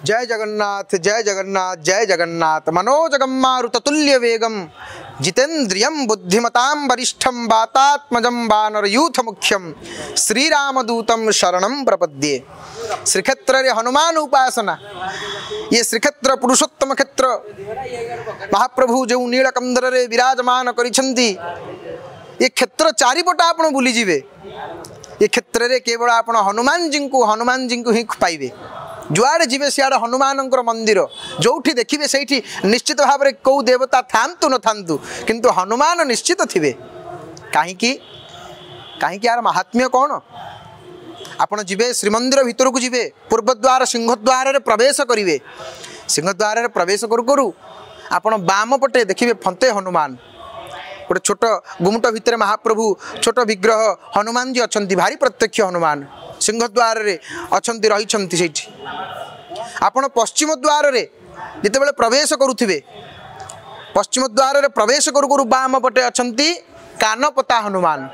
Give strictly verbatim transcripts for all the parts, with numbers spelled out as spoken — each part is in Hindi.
जय जगन्नाथ जय जगन्नाथ जय जगन्नाथ। मनोजगम मारुततुल्य वेगम जितेन्द्रियं बुद्धिमतां वरिष्ठं वातात्मजं वानरयूथ मुख्यम श्रीरामदूतं शरणं प्रपद्ये। श्रीक्षेत्र रे हनुमान उपासना। ये श्रीक्षेत्र पुरुषोत्तम क्षेत्र महाप्रभु जो नीलकंदर रे विराजमान करिसेंती ये क्षेत्र चारिपट आपण बुली जिवे। ये क्षेत्र रे केवल आपण हनुमान जी को हनुमान जी को ही पाइबे। जुआड़े जीवे सियाड़े हनुमान मंदिर जोठी देखिए से निश्चित भाव में कौ देवता थांतु न थांतु किंतु हनुमान निश्चित थिबे। कहीं कहीं यार महात्म्य कौन? आपण जीवे श्रीमंदिर भितर को जीवे पूर्वद्वार सिंहद्वार रे प्रवेश करिवे। सिंहद्वार रे प्रवेश करू करू आपण बाम पटे देखिए फंते हनुमान गोटे छोट गुमुट भितर महाप्रभु छोट विग्रह हनुमान जी अछंती भारी प्रत्यक्ष हनुमान सिंहद्वार रे अछंती रहिछंती सेठी। आपण पश्चिम द्वार रे जिते बेले प्रवेश करुथिबे पश्चिम द्वार रे प्रवेश करू करू बाम पटे अछंती कानपता हनुमान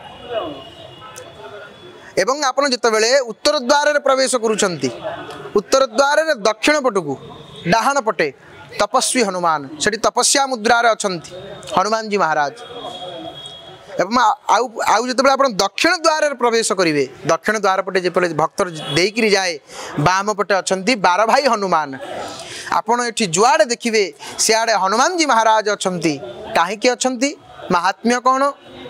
एवं आपण जिते बेले उत्तर द्वार रे प्रवेश करूछंती उत्तर द्वार रे दक्षिण पटकू डाहाण पटे तपस्वी हनुमान सेठी तपस्या मुद्रा रे अछंती हनुमान जी महाराज। एवं आउ आउ जिते बेले आपण दक्षिण द्वार रे प्रवेश करिवे दक्षिण द्वार पटे जे भक्तर देइकिरी जाए बाम पटे अछंती बार भाई हनुमान। आपण एठी जुआड़े देखिवे सियाड़े हनुमान जी महाराज अछंती। काहे के अछंती? महात्म्य कौन?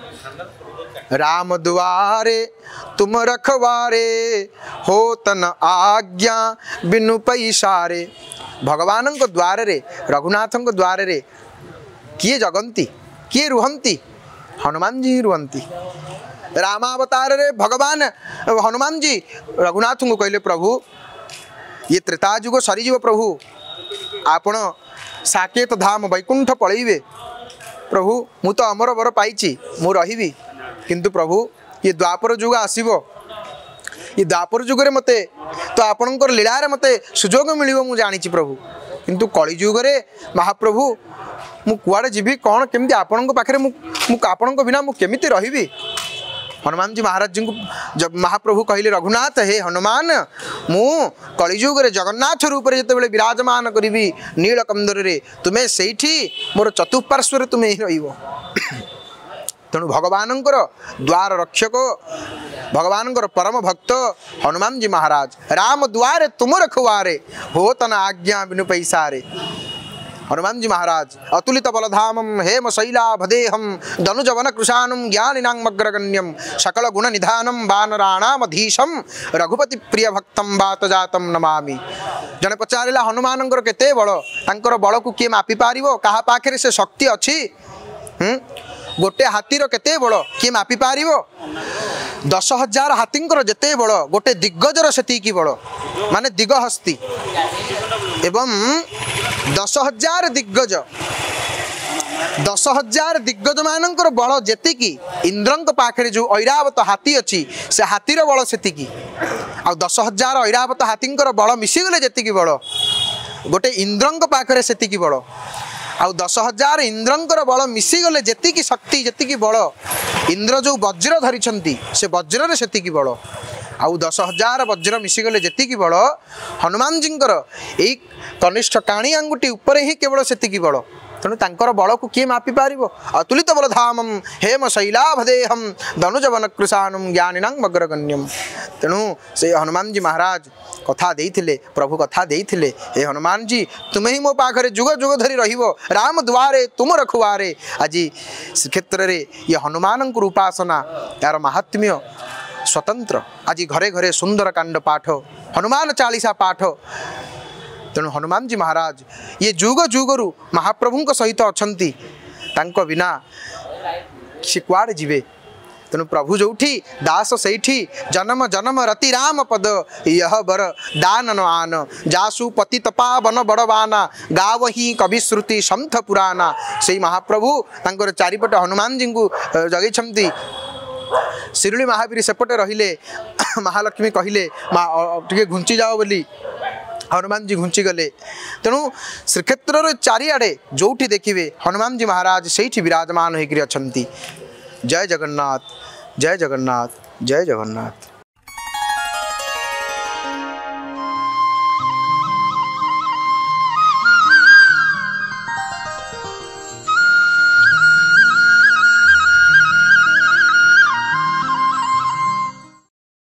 राम दुआरे तुम रखवारे हो तन आज्ञा बिनु पैसारे। भगवान द्वार रे रघुनाथ द्वार रे किए जगंती किए रुहंती? हनुमान जी रुहंती। रामावतार रे भगवान हनुमान जी रघुनाथ को कहले प्रभु ये त्रेता युग सरीजीव प्रभु आपण साकेत धाम वैकुंठ पलैबे। प्रभु मु तो अमर बर पाइची मु रहिबी किंतु प्रभु ये द्वापर युग आसीबो ये द्वापर युग रे मते तो आपणकर लीला रे मते सुजोग मिलिबो मु जानिची प्रभु किंतु कली युग रे महाप्रभु मु कुआड़े जीवी कौन केमती आपणक पाखे आपणक बिना मु केमिति रहिबी? हनुमान जी महाराज जी को जब महाप्रभु कहले रघुनाथ हे हनुमान मु कलिजुग रे जगन्नाथ रूप रे जते बेले विराजमान करिबी नीलकंदर रे तुम्हें सेठी मोर चतुष्पार्श्व रे तुम्हें ही रहिबो। तेणु भगवानंकर द्वार रक्षक भगवानंकर परम भक्त हनुमान जी महाराज राम द्वारे तुम रखवारे हो तना आज्ञा बिनु पैसारे। हनुमान जी महाराज अतुलित बलधामम हेम शैलाभदेहम धनुजवन कृशानुम ज्ञानिनामग्रगण्यम सकल गुण निधानम वानराणामधीशम रघुपति प्रिय भक्तम बात जातम नमामि। जने पचारिला हनुमान केते बल तांकर बल को किए मापि पारिबो? कहा पाखे से शक्ति अच्छी? हम्म गोटे हाथीर केते बल किए मापि पारिबो? दस हजार हाथींकर जेते बल गोटे दिग्गजर सेतिकी बल माने दिगहस्ती एवं दस हजार दिग्गज दस हजार दिग्गज मानकर बल जेतिकी इंद्रंक पाखरे जो ऐरावत हाथी अच्छी से हाथीर बल सेतिकी आ दस हजार ऐरावत हाथींकर बल मिसीगले जेतिकी बल गोटे इंद्रंक पाखरे सेतिकी बल आ दस हजार इंद्रंकर बल मिसीगले जेतिकी शक्ति जेतिकी बल इंद्र जो वज्र धरिछंती से वज्र रे सेतिकी बल आउ दस हजार वज्र मिसीगले जेतिकी बल हनुमान जींकर एई कनिष्ठ काणी आंगुठी ऊपर ही केवल सेतिकी बल। तेणु तांकर बल को किए मापि पारिबो? अतुलित बलधामम हेम शैलाभदेहम धनुजवन कृशानुम ज्ञानिनां अग्रगण्यम। तेणु से हनुमान जी महाराज कथा देइथिले प्रभु कथा देइथिले हे हनुमान जी तुम्हें ही मो पाखरे जुग जुग धरी रहिबो राम द्वारे तुम रखवारे। आज श्रीक्षेत्र रे ये हनुमान उपासना यार महात्म्य स्वतंत्र। आज घरे घरे सुंदर कांड पाठ हनुमान चालीसा पाठ। तेणु हनुमान जी महाराज ये जुग जुगरु महाप्रभु सहित अछंती तांको बिना से कुआड़े जीवे। तेणु प्रभु जोठी दास सेठी जन्म जन्म रति राम पद यह बर दान न आन जासु पति तपावन बड़वाना गावही कवि श्रुति संथ पुराना। से महाप्रभु तांकर चारिपट हनुमान जी को जगैछंती। शिरुली महावीर सेपटे रहिले महालक्ष्मी कहले टे घुंची जाओ बोली हनुमान जी घुंची गले। तेणु श्रीक्षेत्र चारिआडे जोठी देखिए हनुमान जी महाराज सेठी विराजमान होकर अछंती। जय जगन्नाथ जय जगन्नाथ जय जगन्नाथ।